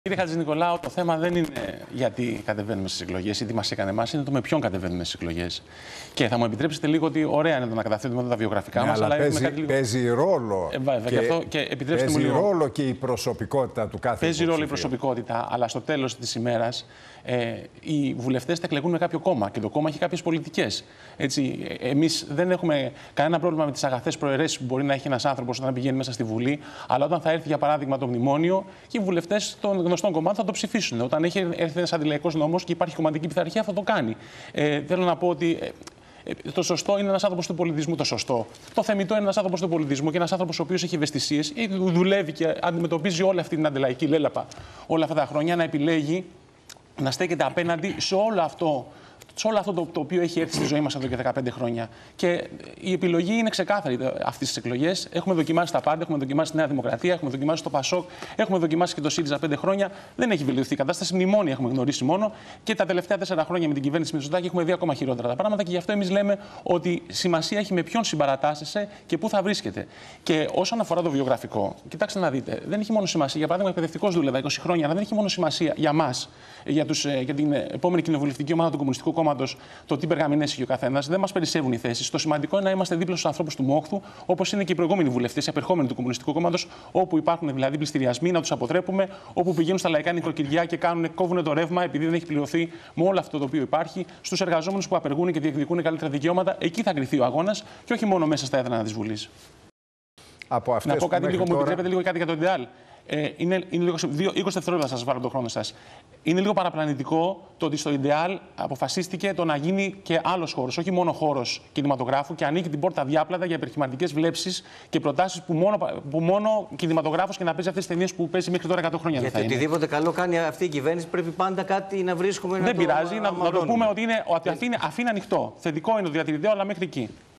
Κύριε Χατζηνικολάου, το θέμα δεν είναι γιατί κατεβαίνουμε στις εκλογές ή τι μας έκανε εμάς, είναι το με ποιον κατεβαίνουμε στις εκλογές. Και θα μου επιτρέψετε λίγο ότι ωραία είναι το να καταθέτουμε εδώ τα βιογραφικά μας, αλλά παίζει ρόλο. Παίζει ρόλο και η προσωπικότητα του κάθε Παίζει ρόλο η προσωπικότητα, αλλά στο τέλος της ημέρας οι βουλευτές θα εκλεγούν με κάποιο κόμμα και το κόμμα έχει κάποιες πολιτικές. Εμείς δεν έχουμε κανένα πρόβλημα με τις αγαθές προαιρέσεις που μπορεί να έχει ένας άνθρωπος όταν πηγαίνει μέσα στη Βουλή, αλλά όταν θα έρθει για παράδειγμα το μνημόνιο και οι βουλευτές των γνωστών κομμάτων θα το ψηφίσουν. Όταν έχει έρθει ένας αντιλαϊκός νόμος και υπάρχει κομματική πειθαρχία, θα το κάνει. Θέλω να πω ότι το σωστό είναι ένας άνθρωπος του πολιτισμού. Το θεμιτό είναι ένας άνθρωπος του πολιτισμού και ένας άνθρωπος ο οποίος έχει ευαισθησίες, δουλεύει και αντιμετωπίζει όλη αυτή την αντιλαϊκή λέλαπα όλα αυτά τα χρόνια, να επιλέγει να στέκεται απέναντι σε όλο αυτό το οποίο έχει έρθει στη ζωή μας εδώ και 15 χρόνια. Και η επιλογή είναι ξεκάθαρη αυτής της εκλογές. Έχουμε δοκιμάσει τα πάντα. Έχουμε δοκιμάσει τη Νέα Δημοκρατία, έχουμε δοκιμάσει το ΠΑΣΟΚ, έχουμε δοκιμάσει και το ΣΥΡΙΖΑ 5 χρόνια. Δεν έχει βελτιωθεί η κατάσταση. Μνημόνια έχουμε γνωρίσει μόνο. Και τα τελευταία 4 χρόνια με την κυβέρνηση Μητσοτάκη έχουμε δει ακόμα χειρότερα τα πράγματα. Και γι' αυτό εμείς λέμε ότι σημασία έχει με ποιον συμπαρατάσσεσαι και πού θα βρίσκεται. Και όσον αφορά το βιογραφικό, κοιτάξτε να δείτε, δεν έχει μόνο σημασία. Για παράδειγμα, εκπαιδευτικός δούλευα 20 χρόνια, αλλά δεν έχει μόνο σημασία για μας, για την επόμενη κοινοβουλευτική ομάδα του Κομμουνιστικού Κόμματος, το τι περγαμηνές έχει ο καθένας. Δεν μας περισσεύουν οι θέσεις. Το σημαντικό είναι να είμαστε δίπλα στους ανθρώπους του μόχθου, όπως είναι και οι προηγούμενοι βουλευτές, οι απερχόμενοι του Κομμουνιστικού Κόμματος, όπου υπάρχουν δηλαδή πληστηριασμοί, να τους αποτρέπουμε, όπου πηγαίνουν στα λαϊκά νοικοκυριά και κόβουν το ρεύμα επειδή δεν έχει πληρωθεί με όλο αυτό το οποίο υπάρχει, στους εργαζόμενους που απεργούν και διεκδικούν καλύτερα δικαιώματα. Εκεί θα κριθεί ο αγώνας και όχι μόνο μέσα στα έδρανα της Βουλής. Να πω κάτι λίγο, μου επιτρέπετε λίγο κάτι για το ιδεάλ. Είναι λίγο, 20 δευτερόλεπτα σας βάλω τον χρόνο σας. Είναι λίγο παραπλανητικό το ότι στο Ιντεάλ αποφασίστηκε το να γίνει και άλλος χώρος, όχι μόνο χώρος κινηματογράφου, και ανοίγει την πόρτα διάπλατα για υπερχηματικές βλέψεις και προτάσεις που μόνο κινηματογράφος και να παίζει αυτές τις ταινίες που παίζει μέχρι τώρα 100 χρόνια. Γιατί οτιδήποτε καλό κάνει αυτή η κυβέρνηση πρέπει πάντα κάτι να βρίσκουμε. Δεν πειράζει, να το πούμε ότι αφήνει ανοιχτό. Θετικό είναι το διατηρητέο, αλλά μέχρι εκεί.